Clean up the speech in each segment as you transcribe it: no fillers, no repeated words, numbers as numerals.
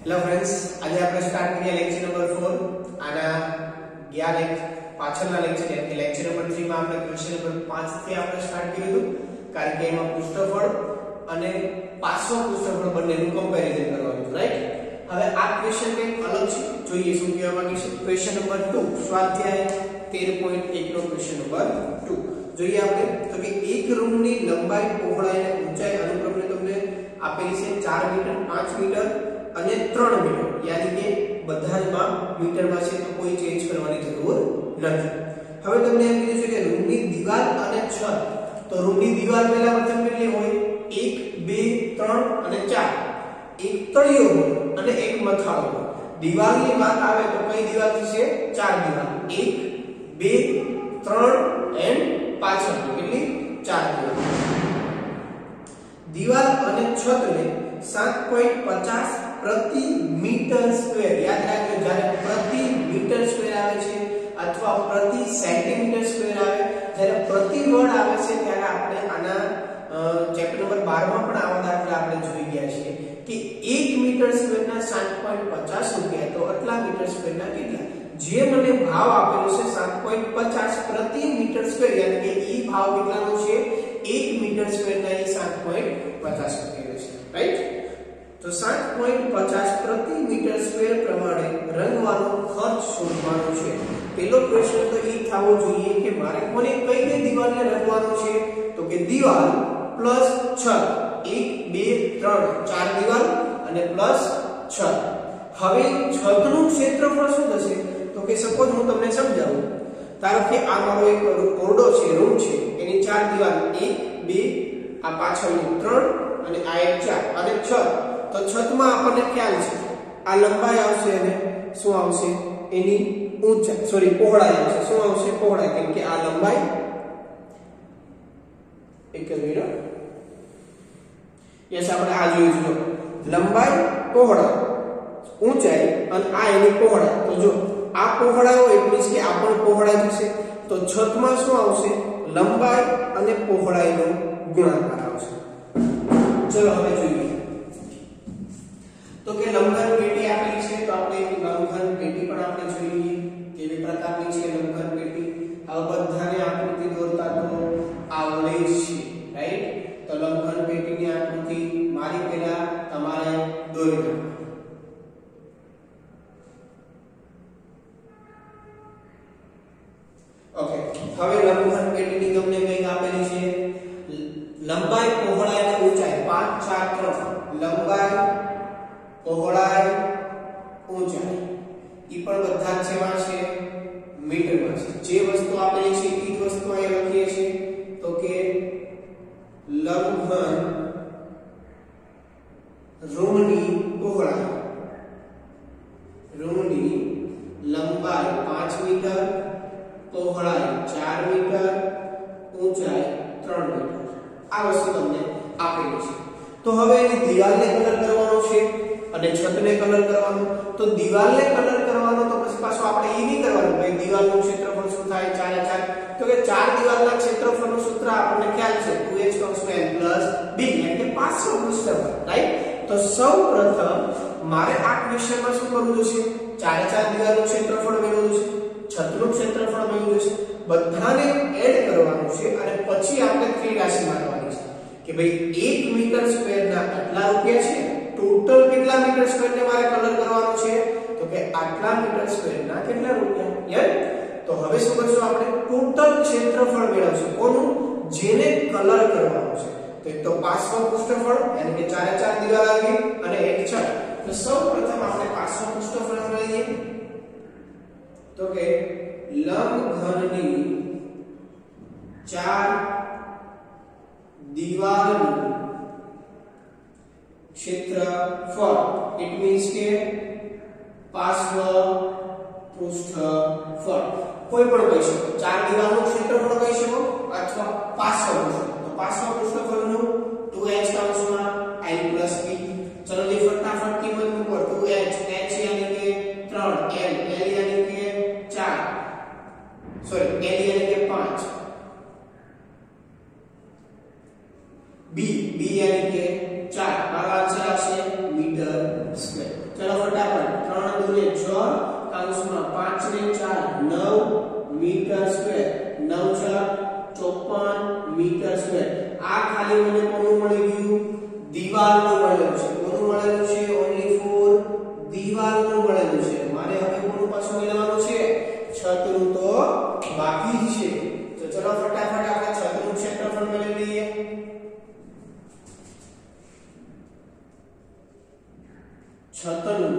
Hello friends, આજે આપણે start કરીએ લેક્ચર નંબર 4. આના ગયા પાછળના લેક્ચર એટલે કે લેક્ચર નંબર 3 માં આપણે ક્વેશ્ચન નંબર 5 થી આપણે સ્ટાર્ટ કર્યું હતું, કારણ કે એમાં પૃષ્ઠફળ અને પાર્શ્વ પૃષ્ઠફળ બંનેનું કમ્પેરીઝન કરવાનું હતું, રાઈટ? હવે આ ક્વેશ્ચન કંઈક અલગ છે, જોઈએ શું કહેવા માંગે છે. ક્વેશ્ચન નંબર 2 સ્વાધ્યાય 13.1 નો ક્વેશ્ચન નંબર 2 જોઈએ આપણે. તો કે એક રૂમની લંબાઈ, પહોળાઈ અને ઊંચાઈ અનુક્રમે તમને આપેલી છે 4 મીટર, 5 મીટર અને 3 મીટર, યાની કે બધા જ માપ મીટરમાં છે, તો કોઈ ચેન્જ કરવાની જરૂર નથી. હવે તમને એમ કીધું છે કે રૂમની દીવાલ અને છત. તો રૂમની દીવાલ પહેલા પ્રથમ કેટલી હોય? 1 2 3 અને 4. એક તળિયો હોય અને એક મથાળો હોય. દીવાલની વાત આવે તો કઈ દીવાલ થશે? 4 દીવાલ. 1 2 3 એન્ડ પાછળ કેટલી? 4 દીવાલ. દીવાલ અને છતને 7.50 પ્રતિ મીટર સ્ક્વેર, યાદ રાખજો, જ્યારે પ્રતિ મીટર સ્ક્વેર આવે છે અથવા પ્રતિ સેન્ટીમીટર સ્ક્વેર આવે, જ્યારે પ્રતિ વર્ડ આવે છે ત્યારે આપણે આના ચેપ્ટર નંબર 12 માં પણ આવા દાખલા આપણે જોઈ ગયા છીએ કે 1 મીટર સ્ક્વેરના 7.50 રૂપિયા, તો આટલા મીટર સ્ક્વેરના કેટલા? જે મને ભાવ આપેલો છે 7.50 પ્રતિ મીટર સ્ક્વેર, યાની કે ઈ ભાવ કેટલાનો છે? 1 મીટર સ્ક્વેરના એ 7.50 રૂપિયા છે, રાઈટ? તો 7.50 પ્રતિ મીટર સ્ક્વેર પ્રમાણે રંગવાનો ખર્ચ શોધવાનો છે. પહેલો પ્રશ્ન તો એ થવો જોઈએ કે મારે કોને કઈ કઈ દીવાલને રંગવાનો છે? તો કે દીવાલ પ્લસ છત, 1 2 3 4 દીવાલ અને પ્લસ છત. હવે છતનું ક્ષેત્રફળ શું થશે? તો કે સપોઝ હું તમને સમજાવું. ધારો કે આ મારો એક ઓરડો છે, રૂમ છે, એની 4 દીવાલ 1 2, આ પાછળની 3 અને આ એક 4 અને છત. તો છતમાં આપણને ખ્યાલ છે આ લંબાઈ આવશે અને શું આવશે? એની ઊંચાઈ, સોરી પહોળાઈ આવશે. શું આવશે? પહોળાઈ, કેમ કે આ લંબાઈ, એક જ મિનિટ, યસ, આપણે આ જોયું છે, લંબાઈ, પહોળાઈ, ઊંચાઈ અને આ એની પહોળાઈ. તો જો આ પહોળાઈ હોય એટલે કે આ પણ પહોળાઈ થશે, તો છતમાં શું આવશે? લંબાઈ અને પહોળાઈનો ગુણાકાર આવશે. ચલો હવે જોઈએ. તો કે લંબઘન પેટી આપેલી છે, તો આપણે લંબઘન પેટી પણ આપણે જોઈ લઈએ કેવી પ્રકારની છે લંબઘન પેટી. હવે બધાને આકૃતિ દોરતા તો આવડે જ છે, રાઈટ? તો લંબઘન પેટીની આકૃતિ મારી પહેલા તમારે દોરી નાખવાની. ઓકે, હવે લંબઘન પેટીની તમને કંઈક આપેલી છે લંબાઈ, પહોળાઈ અને ઊંચાઈ 5 4 3. લંબાઈ, પહોળાઈ, ઊંચાઈ ઈ પણ બધા જ સેવા છે મીટરમાં છે. જે વસ્તુ આપેલી છે ઈ જ વસ્તુ અહીં લખીએ છીએ. તો કે લંબઘન રૂમની પહોળાઈ, રૂમની લંબાઈ 5 મીટર, પહોળાઈ 4 મીટર, ઊંચાઈ 3 મીટર. આ વસ્તુ તમને આપેલી છે. તો હવે એની દીવાલને કલર કરવાનો છે અને છતને કલર કરવાનો. તો દીવાલને કલર કરવાનો તો પછી પાછો આપણે ઈ નહીં કરવાનું ભાઈ દીવાલનું ક્ષેત્રફળ શું થાય? 4 4. તો કે 4 દીવાલના ક્ષેત્રફળનું સૂત્ર આપણને ખ્યાલ છે 2h + b, એટલે કે પાર્શ્વ પૃષ્ઠફળ, રાઈટ? તો સૌપ્રથમ મારે આ ક્વેશ્ચનમાં શું કરવું જોશે? 4 4 દીવાલનું ક્ષેત્રફળ મેળવવું છે, છતનું ક્ષેત્રફળ મેળવવું છે, બધાને એડ કરવાનું છે અને પછી આપણે ત્રિ રાશિ મારવાની છે કે ભાઈ 1 મીટર સ્ક્વેરના આટલા રૂપિયા છે. ટોટલ કેટલા મીટર સ્ક્વેરને મારે કલર કરવાનો છે? તો કે આટલા મીટર સ્ક્વેરના કેટલા રૂપિયા? યસ. તો હવે શું કરશું? આપણે ટોટલ ક્ષેત્રફળ મેળવશું. કોનું? જેને કલર કરવાનું છે. તો એક તો પાર્શ્વ પૃષ્ઠફળ, એટલે કે 4 4 દીવાલ આવી અને એક છત. તો સૌપ્રથમ આપણે પાર્શ્વ પૃષ્ઠફળ મેળવીએ. તો કે લંબઘનની 4 દીવાલનું ક્ષેત્રફળ, ઇટ મીન્સ કે પાર્શ્વ પૃષ્ઠફળ કોઈ પણ કહી શકો. 4 દીવાલનું ક્ષેત્રફળ કહી શકો અથવા પાર્શ્વ પૃષ્ઠફળ. તો પાર્શ્વ પૃષ્ઠફળનું 2h l + b. ચલો જે ફટાફટ કિંમત મૂકો. 2h, h યાની કે 3, l યાની કે 4, સોરી l યાની કે 5, b યાની કે 4. મારો આન્સર આવશે મીટર સ્ક્વેર. ચલો છતનું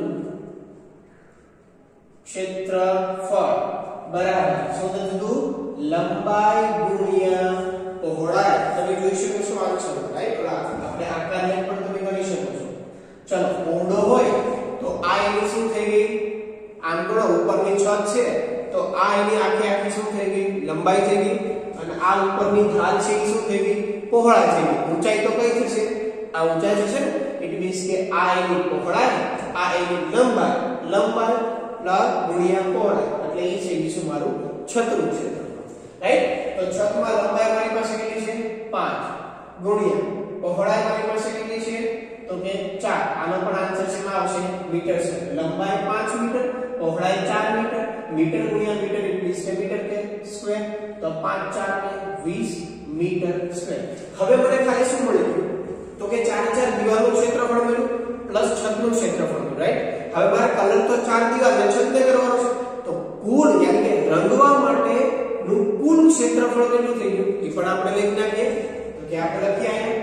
ક્ષેત્રફળ બરાબર શું થતું લંબાઈ ગુણ્યા પહોળાઈ. તમે જોઈ શકો છો આન્સર રાઈટ. આપણે આકારને પણ તમે ગણી શકો છો. ચલો ઊંડો હોય તો આ એની શું થઈ ગઈ આમ ગણો ઉપરની છત છે તો આ એની આખી શું થઈ ગઈ લંબાઈ થઈ ગઈ અને આ ઉપરની ઢાલ છે એ શું થઈ ગઈ પહોળાઈ થઈ ગઈ. ઊંચાઈ તો કઈ થશે આ ઊંચાઈ થશે ને. ઇટ મીન્સ કે આ એની પહોળાઈ આ એની લંબાઈ પ્લસ ગુણ્યા પહોળાઈ એટલે એ છે શું મારું છતનું ક્ષેત્રફળ રાઈટ. તો છતમાં લંબાઈ મારી પાસે કેટલી છે 5 ગુણ્યા પહોળાઈ મારી પાસે કેટલી છે તો કે 4. આનો પણ આન્સર છે માં આવશે મીટર છે. લંબાઈ 5 મીટર પહોળાઈ 4 મીટર મીટર ગુણ્યા મીટર એટલે મીટર કે સ્ક્વેર તો 5 4 ને 20 મીટર સ્ક્વેર. હવે મને ખાલી શું મળ્યું તો કે 4 દિવાલનું ક્ષેત્રફળ મળ્યું પ્લસ છતનું ક્ષેત્રફળ મળ્યું રાઈટ. હવે મારે કલર તો 4 દિવાલ ને છતને કરવાનો છે તો કુલ યાની કે રંગવા માટે નું કુલ ક્ષેત્રફળ કેટલું થઈ ગયું એ પણ આપણે લખી નાખીએ. તો કે આપણે લખી આયા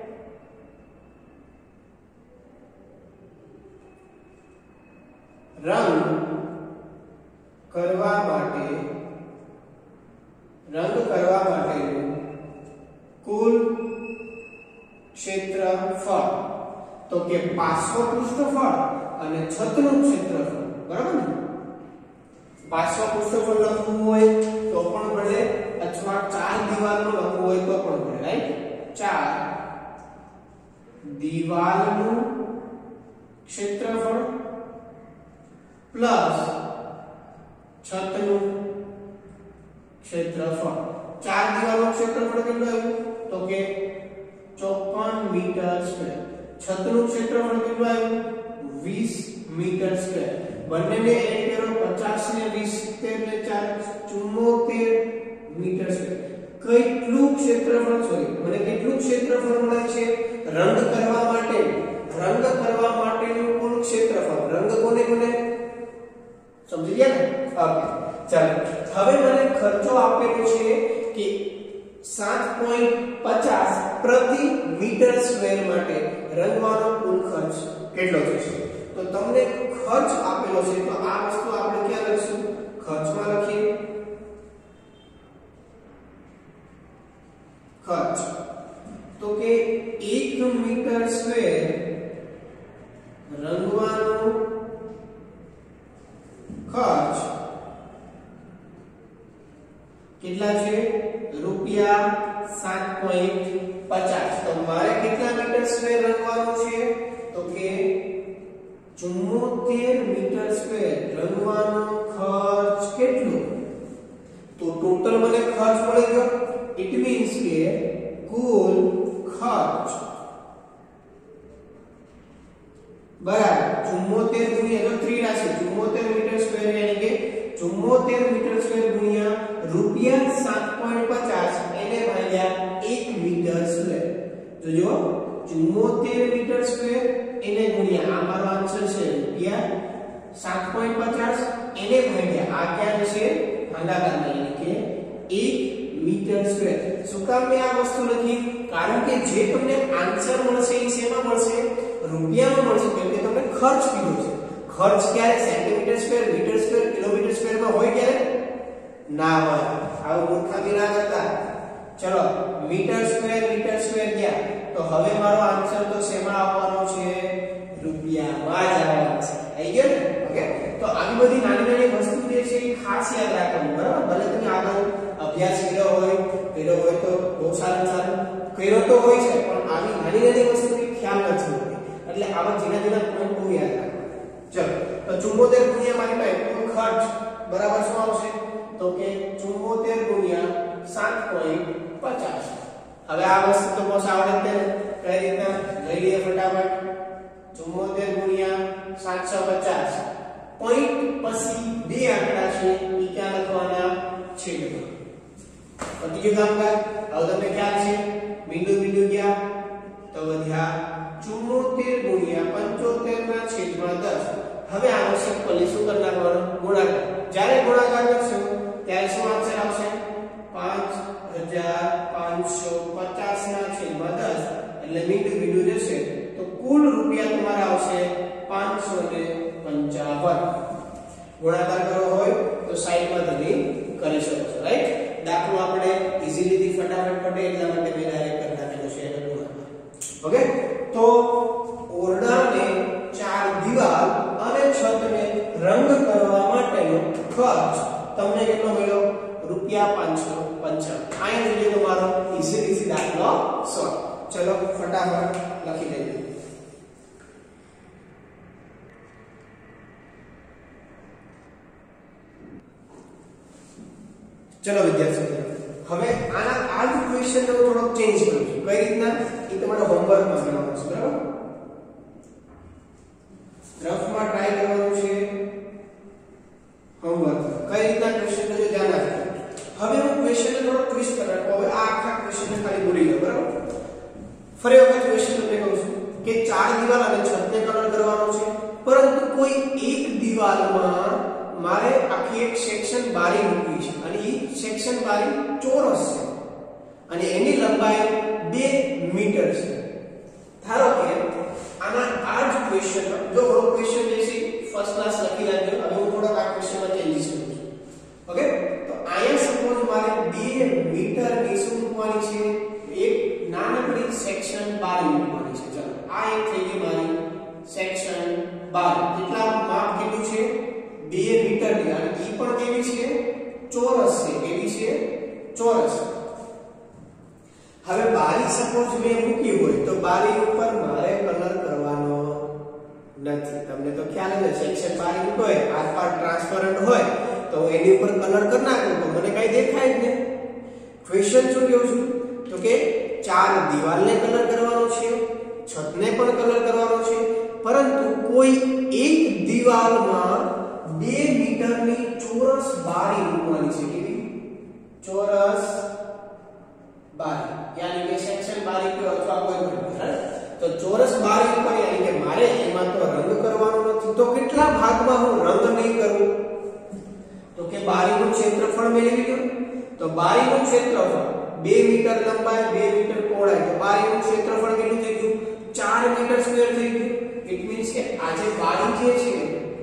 રંગ કરવા માટેનું કુલ ક્ષેત્રફળ તો કે 500 પૃષ્ઠફળ અને છતનું ક્ષેત્રફળ બરાબર ને. 500 પૃષ્ઠફળ લખવું હોય તો પણ ભલે અથવા 4 દિવાલનું લખવું હોય તો પણ ભલે રાઈટ. 4 દિવાલનું ક્ષેત્રફળ પ્લસ છતનું ક્ષેત્રફળ. 4 દિવાલનું ક્ષેત્રફળ કેટલું આવ્યું તો કે 54 મીટર સ્ક્વેર. છતનું ક્ષેત્રફળ કેટલું આવ્યું 20 મીટર સ્ક્વેર. બંનેને એડ કરો 50 ને 20 ને 4 74 મીટર સ્ક્વેર. કેટલું ક્ષેત્રફળ મને કેટલું ક્ષેત્રફળ મળે છે રંગ કરવા માટેનું કુલ ક્ષેત્રફળ. રંગ કોને સમજી ગયા ને. ઓકે ચાલો હવે મને ખર્ચો આપેલો છે કે 7.50 પ્રતિ મીટર સ્ક્વેર માટે રંગવાનો કુલ ખર્ચ કેટલો થશે. તો તમને ખર્ચ આપેલો છે તો આ વસ્તુ આપણે ક્યાં લખશું ખર્ચમાં લખીએ. ખર્ચ તો કે 1 મીટર સ્ક્વેર રંગવાનો ખર્ચ કેટલા છે રૂપિયા 7.50. તો મારે કેટલા મીટર સ્ક્વેર રંગવાનું છે તો કે 74 મીટર સ્ક્વેર રંગવાનો ખર્ચ કેટલો તો ટોટલ મને ખર્ચ મળી ગયો. ઇટ મીન્સ કે કુલ ખર્ચ બરાબર 74 ગુણ્યા 3 રાશિ 74 મીટર સ્ક્વેર એટલે કે 74 મીટર સ્ક્વેર ગુણ્યા રૂપિયા 7.50 એને ભાગ્યા 1 મીટર સ્ક્વેર. જોજો 74 મીટર સ્ક્વેર એને ગુણ્યા આ મારો આન્સર છે રૂપિયા 7.50 એને ભાગ્યા આ ક્યાં છે ભાગાકારમાં એટલે કે 1 મીટર સ્ક્વેર. શું કામ મેં આ વસ્તુ લખી કારણ કે જે તમને આન્સર મળશે એ શેમાં મળશે રૂપિયામાં મળશે કેમ કે તમને ખર્ચ કીધો છે. ખર્ચ ક્યારે centimetre square metre square kilometre square માં હોય ક્યારે ના હોય. આવું મૂર્ખામી ના કરતા. ચલો મીટર સ્ક્વેર ગયા તો હવે મારો આન્સર તો શેમાં આવવાનો છે રૂપિયામાં જ આવવાનો છે. આવી ગયો ને. ઓકે તો આવી બધી નાની વસ્તુ જે છે એ ખાસ યાદ રાખવાનું બરાબર. ભલે તમે આગળ અભ્યાસ કર્યો હોય તો બહુ સારું કર્યો તો હોય છે પણ આવી નાની વસ્તુની ખ્યાલ નથી હોતી એટલે આવા ઝીણા પોઈન્ટ બહુ યાદ રાખો. ચલો તો 74 ગુણ્યા મારી પાસે કુલ ખર્ચ બરાબર શું આવશે તો કે 74 ગુણ્યા 7.50. હવે આ વસ્તુ તો બસ આવડે છે કઈ રીતના લઈ લઈએ ફટાફટ. 74 ગુણ્યા 750 પોઈન્ટ પછી બે આંકડા છે એ ક્યાં લખવાના છેદમાં. પતી ગયું કામકાજ. હવે તમને ખ્યાલ છે બિંદુ ગયા તો વધ્યા 74 ગુણ્યા 75 ના છેદમાં 10. હવે આનો સિમ્પલી શું કરી નાખવાનું ગુણાકાર. જ્યારે ગુણાકાર કરશો ત્યારે શું આન્સર આવશે 5550 ના છેદમાં 10 એટલે બિંદુ જશે તો કુલ કુલ રૂપિયા તમારા આવશે 555. ગુણાકાર કરવો હોય તો સાઈડમાં ધરી કરી શકો છો, રાઈટ? દાખલો આપણે ઈઝીલી ફટાફટ પટે એટલા માટે મેં ડાયરેક્ટ કરી નાખેલો છે એનો ગુણાકાર. ઓકે, તો ઓરડાને 4 દિવાલ અને છતને રંગ કરવા માટેનો ખર્ચ તમને કેટલો મળ્યો? ₹555. આયા જોઈએ તમારો ઈઝી દાખલો સોલ્વ. ચલો ફટાફટ લખી લઈએ. ચલો વિદ્યાર્થીઓ, હવે આ જ ક્વેશ્ચન ને થોડો ચેન્જ કરું છું. કઈ રીતના? એ તમારો હોમવર્ક માં કરવાનું છે, બરાબર? રફમાં ટ્રાય કરવાનું છે હોમવર્ક. કઈ રીતના ક્વેશ્ચન ને જો ધ્યાન આપજો. હવે હું ક્વેશ્ચન ને થોડો ટ્વિસ્ટ કરી નાખું. હવે આ આખા ક્વેશ્ચન ને ખાલી ભૂલી જાઓ, બરાબર? ફરી વખત ક્વેશ્ચન તમને કહું છું કે 4 દિવાલ અને છતને કલર કરવાનો છે, પરંતુ કોઈ એક દિવાલમાં મારે આખી એક સેક્શન બારી મૂકવી છે અને એ સેક્શન બારી ચોરસ છે અને એની લંબાઈ 2 મીટર છે. ધારો કે આના આ જ ક્વેશ્ચન જો હું ક્વેશ્ચન જેસી ફર્સ્ટ ક્લાસ લખી રાખજો. હવે હું થોડો આ ક્વેશ્ચનમાં ચેન્જીસ કરું છું. ઓકે, તો આયા સપોઝ મારે 2 મીટર ની શું મૂકવાની છે? એક નાનકડી સેક્શન બારી મૂકવાની છે. ચલો આ એક થઈ ગઈ મારી સેક્શન બારી. કેટલા માપ કેટલું છે? 2 મીટર ની. અને ઈ પણ કેવી છે? ચોરસ છે. કેવી છે? ચોરસ. હવે બારી સપોઝ મેં મૂકી હોય તો બારી ઉપર મારે કલર કરવાનો નથી. તમને તો ખ્યાલ જ છે સેક્શન બારી મૂકો હોય આરપાર ટ્રાન્સપરન્ટ હોય તો એની ઉપર કલર કરી નાખો તો મને કઈ દેખાય જ નહીં. ક્વેશ્ચન શું કહું છું તો કે 4 દિવાલને કલર કરવાનો છે, છતને પણ કલર કરવાનો છે, પરંતુ કોઈ એક દિવાલમાં 2 મીટરની ચોરસ બારી મૂકવાની છે. કેવી? ચોરસ બારી, યાની કે સેક્શન બારી કે અથવા કોઈ પણ, તો ચોરસ બારી ઉપર યાની કે મારે એમાં તો રંગ કરવાનો નથી. તો કેટલા ભાગમાં હું રંગ નહીં કરું? તો કે બારીનું ક્ષેત્રફળ મેળવી લો. તો બારીનું ક્ષેત્રફળ 2 મીટર લંબાઈ, 2 મીટર પહોળાઈ, તો બારીનું ક્ષેત્રફળ કેટલું થઈ ગયું? 4 મીટર સ્ક્વેર થઈ ગયું. ઇટ મીન્સ કે આ જે બારી જે છે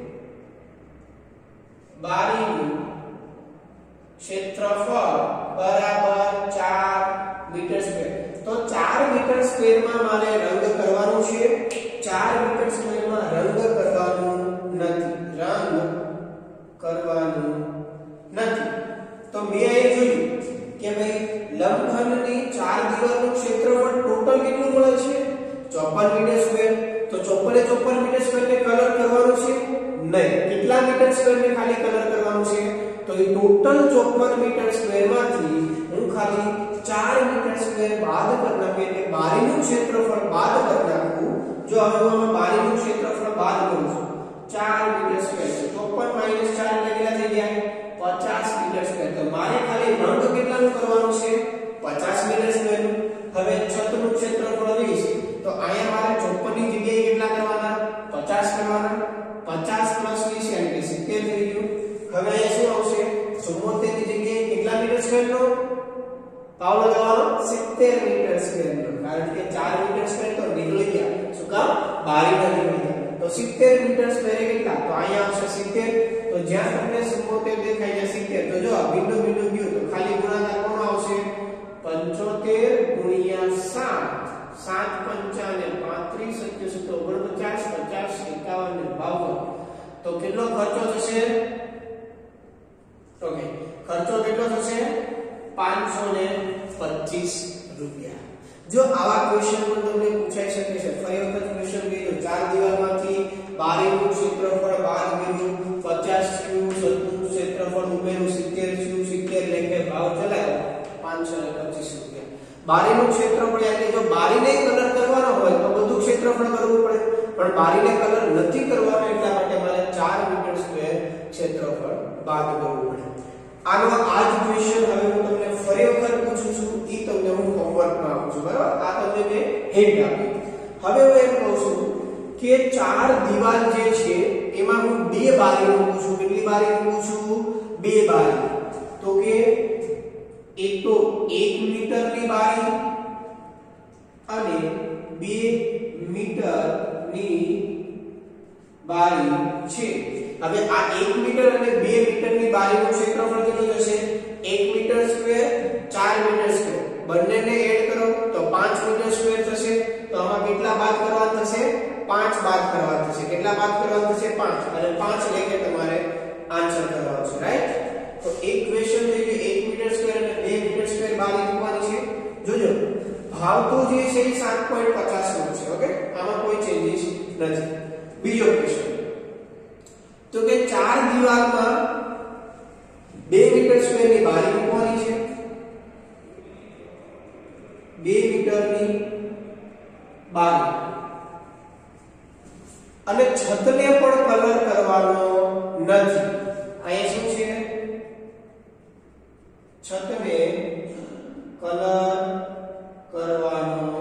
બારીનું ક્ષેત્રફળ બરાબર 4 મીટર સ્ક્વેર. તો 4 મીટર સ્ક્વેરમાં મારે રંગ કરવાનું છે. 4 મીટર સ્ક્વેરમાં રંગ કરવાનું નથી. રંગ કરવાનું નથી. તો મેં અહીં જોયું કે ભાઈ લંબખંડની 4 દિવાલનું ક્ષેત્રફળ ટોટલ કેટલું મળે છે? 54 મીટર સ્ક્વેર. તો 54 મીટર સ્ક્વેરને કલર કરવાનો છે નહીં. કેટલા મીટર સ્ક્વેરને ખાલી કલર કરવાનું છે? તો એ ટોટલ 54 મીટર સ્ક્વેરમાંથી હું ખાલી 4 મીટર સ્ક્વેર બાદ કરી નાખું એટલે બારીનું ક્ષેત્રફળ બાદ કરી નાખું. જો હવે હું બારીનું ક્ષેત્રફળ બાદ કરું છું 4 મીટર સ્ક્વેર, 54 - 4 એટલે કેટલા થઈ ગયા? 50 મીટર સ્ક્વેર. તો મારે ખાલી રંગ કેટલાનું કરવાનું છે? 50 મીટર સ્ક્વેરનું. હવે છતનું ક્ષેત્રફળ 20. તો અહીંયા મારે 54 ની જગ્યાએ કેટલા કરવાના? 50 કરવાના. 50 + 20 એટલે કે 70 થઈ ગયું. હવે અહીંયા શું આવશે? 74 ની જગ્યાએ કેટલા મીટર સ્ક્વેરનો પાવલો જવાનો? 70 મીટર સ્ક્વેરનો. કારણ કે 4 મીટર સ્ક્વેર તો નીકળી ગયા. શું કામ? બારીના નીકળી ગયા. તો 70 મીટર સ્ક્વેર કેટલા? તો અહીંયા આવશે 70. તો જ્યાં તમને 74 દેખાય છે 70. તો જો બિંદુ ગયું તો ખાલી ગુણાકાર કોનો આવશે? 75 × 7. 7 × 5 = 35, 27 = 49, 50, 51 = 52. તો કેટલો ખર્ચો થશે? ઓકે, ખર્ચો કેટલો થશે? 525 રૂપિયા. જો આવા ક્વેશ્ચન પણ તમને પૂછાઈ શકે છે. ફરી વખત ક્વેશ્ચન કીધું 4 દિવાલમાંથી બારીનું ક્ષેત્રફળ બાદ કર્યું, 50 થયું, છતનું ક્ષેત્રફળ ઉમેર્યું, 70 થયું, 70 લેખે ભાવ ચલાવ્યો, 525 રૂપિયા. બારીનું ક્ષેત્રફળ એટલે જો બારીને કલર કરવાનો હોય તો બધું ક્ષેત્રફળ કરવું પડે, પણ બારીને કલર નથી કરવાનો એટલા માટે મારે 4 મીટર સ્ક્વેર ક્ષેત્રફળ બાદ કરવું પડે. આનો આ જ ક્વેશ્ચન હવે હું તમને ફરી વખત પૂછું છું. ઈ તમને હું હોમવર્કમાં આપું છું, બરાબર? આ તમને મેં હિન્ટ આપી. હવે હું એમ કહું છું કે 4 દિવાલ જે છે એમાં હું 2 બારી મૂકું છું. કેટલી બારી મૂકું છું? 2 બારી. તો કે એક તો 1 મીટરની બારી અને 2 મીટર ની બારી છે. હવે આ 1 મીટર અને 2 મીટરની બારીનું ક્ષેત્રફળ કેટલું થશે? 1 મીટર સ્ક્વેર 4 મીટર સ્ક્વેર બંનેને એડ કરો તો 5 મીટર સ્ક્વેર થશે. તો આમાં કેટલા બાદ કરવાના થશે? 5 બાદ કરવાના થશે. કેટલા બાદ કરવાના થશે? 5. અને 5 લઈને તમારે આન્સર કરવાનો છે, રાઈટ? તો એક ક્વેશ્ચન થઈ ગયો 1 મીટર સ્ક્વેર અને 2 મીટર સ્ક્વેર બારી મૂકવાની છે. જોજો ભાવ તો જે છે એ 7.50 નો છે. ઓકે, આમાં કોઈ ચેન્જીસ નથી. બીજો ક્વેશ્ચન તો કે ચાર દિવાલમાં 2 મીટર સ્ક્વેરની બારી મૂકવાની છે. 2 મીટરની બારી અને છતને પણ કલર કરવાનો નથી. અહીંયા શું છે? છતને કલર કરવાનો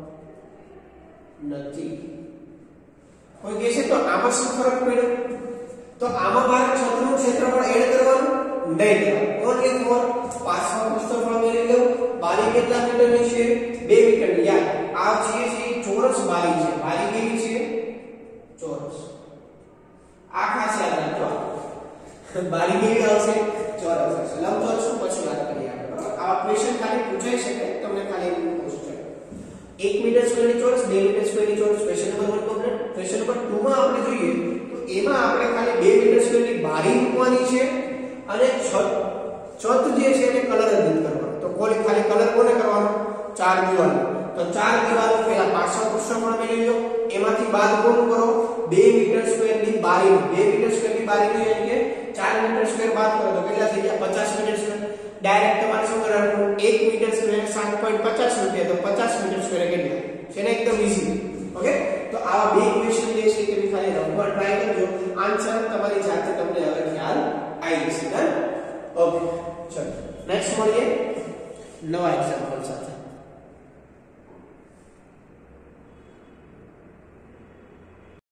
નથી. કોઈ કહેશે તો આમાં શું ફરક પડ્યો? તો આમાં મારે છતનું ક્ષેત્રફળ એડ કરવાનું નહીં કરવાનું. ઓનલી ફોર પાછળ ક્ષેત્રફળ મેળવી લઉં. બારી કેટલા મીટરની છે? 2 મીટરની. યાર આ છે ચોરસ બારી છે. બારી કેવી છે? ચોરસ. આ ખાસ યાદ રાખજો. બારી કેવી આવશે? ચોરસ આવશે. લંબચોરસ શું પછી વાત કરીએ આપણે. આ ક્વેશ્ચન ખાલી પૂછાઈ શકે તમને, ખાલી પૂછશે. 1 મીટર સ્ક્વેરની ચોરસ, 2 મીટર સ્ક્વેરની ચોરસ. Question number 1 complete. Question number 2 માં આપણે જોઈએ તો એમાં આપણે ખાલી 2 મીટર સ્ક્વેરની બારી મૂકવાની છે અને છત જે છે એને કલર જ નથી કરવાનો. તો ખાલી કલર કોને કરવાનો? ચાર દિવાલ. તો ચાર દિવાલ પહેલા પાછળ ક્ષેત્રફળ મેળવી લો. એમાંથી બાદ કોણ કરો? 2 મીટર સ્ક્વેરની બારી. 2 મીટર સ્ક્વેરની બારી એટલે કે 4 મીટર સ્ક્વેર બાદ કરો તો કેટલા થઈ ગયા? 50 મીટર સ્ક્વેર. ડાયરેક્ટ તમારે શું કરવાનું? 1 મીટર સ્ક્વેર 7.50 રૂપિયા. તો 50 મીટર સ્ક્વેર કેટલા છે ને? એકદમ ઈઝી. ઓકે, તો આવા બે ક્વેશ્ચન જે છે કે ખાલી રમવા ટ્રાય કરજો. આન્સર તમારી જાતે તમને હવે ખ્યાલ આવી જશે. ઓકે, ચલો નેક્સ્ટ મળીએ નવા એક્ઝામ્પલ સાથે.